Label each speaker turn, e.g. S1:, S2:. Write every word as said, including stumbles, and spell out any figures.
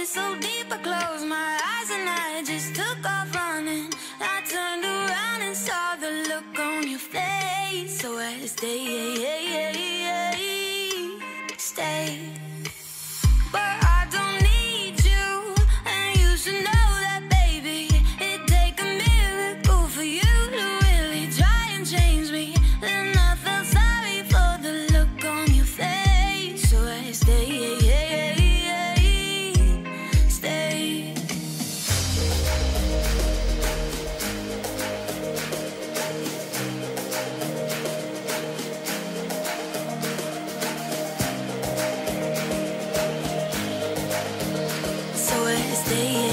S1: so deep, I closed my eyes and I just took off running. I turned around and saw the look on your face. So I stay, stay. But I don't need you, and you should know that, baby. It'd take a miracle for you to really try and change me. Then I felt sorry for the look on your face. So I stay, stay. So I stay.